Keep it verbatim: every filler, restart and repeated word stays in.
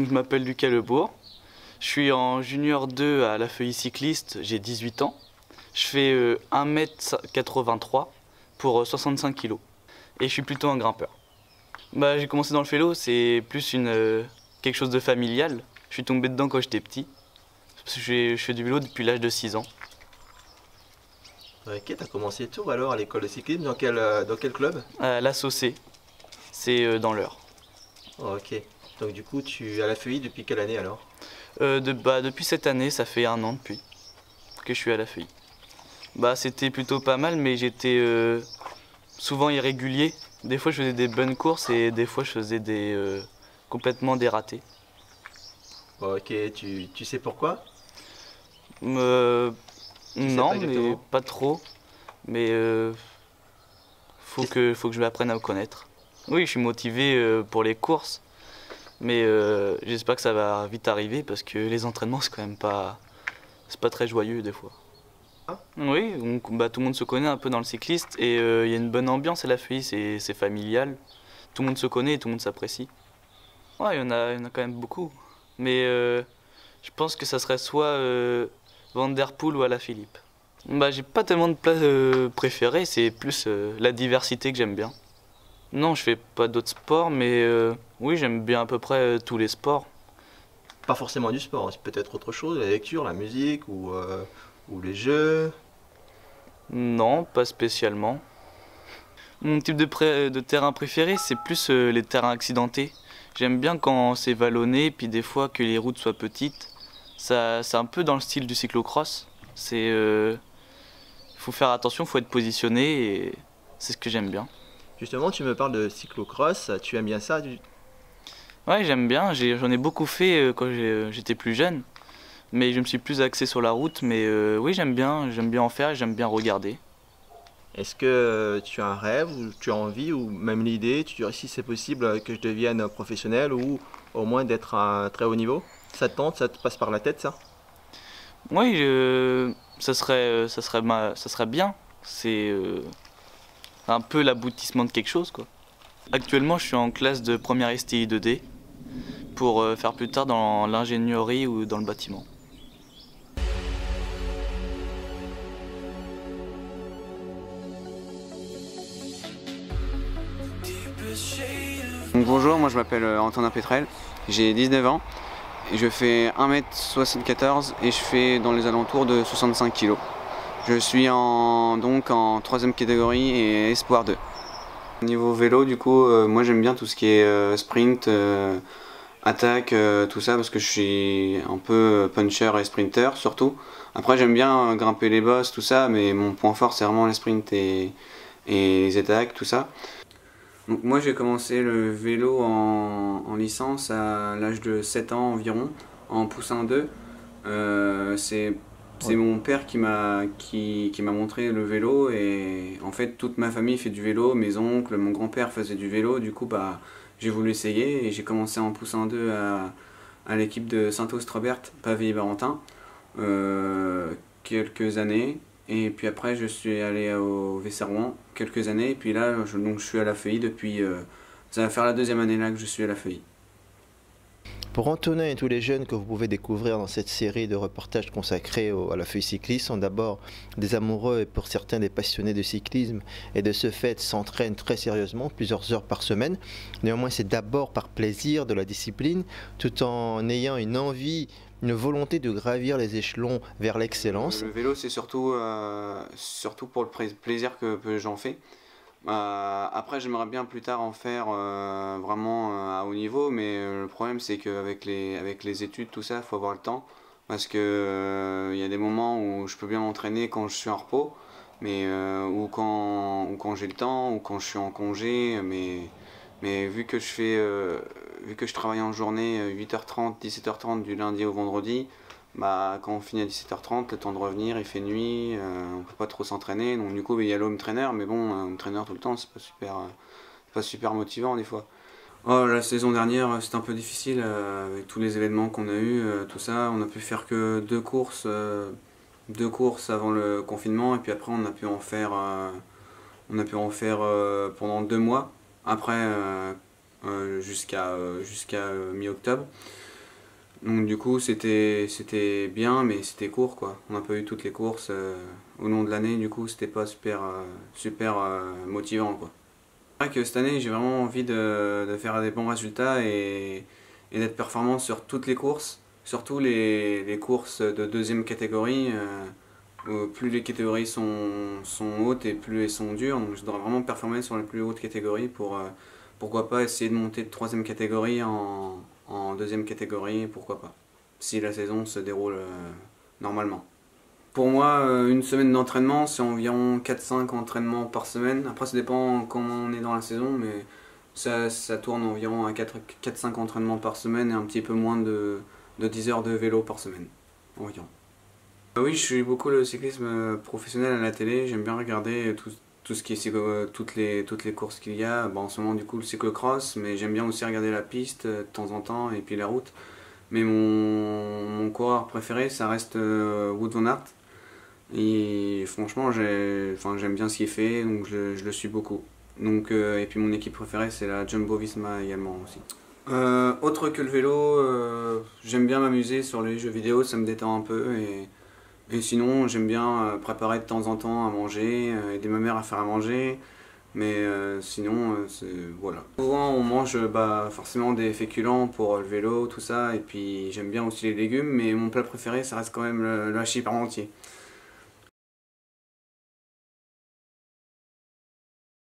je m'appelle Lucas Lebourg. Je suis en junior deux à la Feuille cycliste, j'ai dix-huit ans. Je fais euh, un mètre quatre-vingt-trois pour euh, soixante-cinq kilos. Et je suis plutôt un grimpeur. Bah, j'ai commencé dans le vélo, c'est plus une, euh, quelque chose de familial. Je suis tombé dedans quand j'étais petit. Parce que je fais du vélo depuis l'âge de six ans. Ok, t'as commencé tôt alors à l'école de cyclisme, dans quel, euh, dans quel club? À la Saucée, c'est euh, dans l'Eure. Oh, ok, donc du coup tu es à la Feuille depuis quelle année alors? Euh, de, bah, depuis cette année, ça fait un an depuis que je suis à la Feuille. Bah, c'était plutôt pas mal, mais j'étais euh, souvent irrégulier. Des fois, je faisais des bonnes courses et des fois, je faisais des, euh, complètement des ratés. Ok, tu, tu sais pourquoi? Euh, Tu sais non, pas mais exactement? pas trop. Mais euh, faut Qu'est-ce- que, faut que je m'apprenne à me connaître. Oui, je suis motivé euh, pour les courses, mais euh, j'espère que ça va vite arriver parce que les entraînements, c'est quand même pas, c'est pas très joyeux des fois. Ah, Oui, donc, bah, tout le monde se connaît un peu dans le cycliste et euh, il y a une bonne ambiance à la Feuille, c'est c'est familial. Tout le monde se connaît et tout le monde s'apprécie. Ouais, il y en a, il y en a quand même beaucoup. Mais euh, je pense que ça serait soit euh, Van Der Poel ou Alaphilippe. Bah, j'ai pas tellement de plats euh, préférés, c'est plus euh, la diversité que j'aime bien. Non, je fais pas d'autres sports, mais euh, oui, j'aime bien à peu près euh, tous les sports. pas forcément du sport, c'est peut-être autre chose, la lecture, la musique ou, euh, ou les jeux. Non, pas spécialement. Mon type de, pré- de terrain préféré, c'est plus euh, les terrains accidentés. J'aime bien quand c'est vallonné, puis des fois que les routes soient petites. Ça, c'est un peu dans le style du cyclocross. C'est, euh, faut faire attention, faut être positionné, et c'est ce que j'aime bien. Justement, tu me parles de cyclocross, tu aimes bien ça? du- Ouais, j'aime bien. J'ai- j'en ai beaucoup fait euh, quand j'ai- j'étais plus jeune, mais je me suis plus axé sur la route. Mais euh, oui, j'aime bien, j'aime bien en faire, et j'aime bien regarder. Est-ce que euh, tu as un rêve ou tu as envie ou même l'idée, tu dirais si c'est possible euh, que je devienne professionnel ou au moins d'être à un très haut niveau? Ça te tente, ça te passe par la tête ça? Oui, euh, ça serait, euh, ça serait, ma- ça serait bien. C'est euh, un peu l'aboutissement de quelque chose, quoi. Actuellement, je suis en classe de première S T I deux D pour euh, faire plus tard dans l'ingénierie ou dans le bâtiment. Donc bonjour, moi je m'appelle euh, Antonin Pétrel, j'ai dix-neuf ans et je fais un mètre soixante-quatorze et je fais dans les alentours de soixante-cinq kilos. Je suis en, donc en troisième catégorie et espoir deux. Niveau vélo, du coup, euh, moi j'aime bien tout ce qui est euh, sprint, euh, attaque, euh, tout ça parce que je suis un peu puncher et sprinter surtout. Après j'aime bien euh, grimper les bosses, tout ça, mais mon point fort c'est vraiment les sprints et, et les attaques, tout ça. Donc moi j'ai commencé le vélo en, en licence à l'âge de sept ans environ, en poussin deux. Euh, c'est c'est Ouais. mon père qui m'a qui, qui m'a montré le vélo et en fait toute ma famille fait du vélo, mes oncles, mon grand-père faisait du vélo, du coup bah j'ai voulu essayer et j'ai commencé en poussin deux à, à l'équipe de Saint-Austrebert, Pavie-Barentin, euh, quelques années. Et puis après, je suis allé au Vesserouen quelques années. Et puis là, je, donc, je suis à la Feuille depuis. Euh, ça va faire la deuxième année là que je suis à la Feuille. Pour Antonin et tous les jeunes que vous pouvez découvrir dans cette série de reportages consacrés au- à la feuille cycliste sont d'abord des amoureux et pour certains des passionnés de cyclisme et de ce fait s'entraînent très sérieusement plusieurs heures par semaine. Néanmoins c'est d'abord par plaisir de la discipline tout en ayant une envie, une volonté de gravir les échelons vers l'excellence. Le, le vélo, c'est surtout, euh, surtout pour le plaisir que, que j'en fais. Euh, après, j'aimerais bien plus tard en faire euh, vraiment euh, à haut niveau, mais euh, le problème c'est qu'avec les, avec les études, tout ça, il faut avoir le temps. Parce que euh, il y a des moments où je peux bien m'entraîner quand je suis en repos, mais euh, ou quand, ou quand j'ai le temps, ou quand je suis en congé. Mais, mais vu que je fais, euh, vu que je travaille en journée euh, huit heures trente, dix-sept heures trente du lundi au vendredi, bah, quand on finit à dix-sept heures trente, le temps de revenir, il fait nuit, euh, on peut pas trop s'entraîner. Donc du coup, il y a l'home trainer, mais bon, un home trainer tout le temps, c'est pas super, euh, pas super motivant des fois. Oh, la saison dernière, c'était un peu difficile euh, avec tous les événements qu'on a eu, euh, tout ça. On a pu faire que deux courses, euh, deux courses avant le confinement, et puis après on a pu en faire, euh, on a pu en faire euh, pendant deux mois. Après, euh, euh, jusqu'à euh, jusqu'à euh, mi-octobre. Donc du coup c'était c'était bien, mais c'était court quoi. On n'a pas eu toutes les courses euh, au long de l'année, du coup c'était pas super, euh, super euh, motivant quoi. C'est vrai que cette année j'ai vraiment envie de, de faire des bons résultats et, et d'être performant sur toutes les courses, surtout les, les courses de deuxième catégorie. Euh, où plus les catégories sont, sont hautes et plus elles sont dures, donc je dois vraiment performer sur les plus hautes catégories pour euh, pourquoi pas essayer de monter de troisième catégorie en, en deuxième catégorie, pourquoi pas, si la saison se déroule euh, normalement. Pour moi, euh, une semaine d'entraînement, c'est environ quatre cinq entraînements par semaine. Après, ça dépend comment on est dans la saison, mais ça, ça tourne environ à quatre cinq entraînements par semaine et un petit peu moins de, de dix heures de vélo par semaine, environ. Oui, je suis beaucoup le cyclisme professionnel à la télé, j'aime bien regarder tout, tout ce qui est toutes les, toutes les courses qu'il y a. Bon, en ce moment du coup le cyclocross, mais j'aime bien aussi regarder la piste de temps en temps et puis la route. Mais mon, mon coureur préféré ça reste Wout van Aert. Et franchement j'aime enfin, bien ce qu'il fait, donc je, je le suis beaucoup. Donc, euh, et puis mon équipe préférée c'est la Jumbo Visma également aussi. Euh, autre que le vélo, euh, j'aime bien m'amuser sur les jeux vidéo, ça me détend un peu. Et, et sinon, j'aime bien préparer de temps en temps à manger, euh, aider ma mère à faire à manger. Mais euh, sinon, euh, voilà. Souvent, on mange bah, forcément des féculents pour le vélo, tout ça. Et puis, j'aime bien aussi les légumes. Mais mon plat préféré, ça reste quand même le, le hachis parmentier.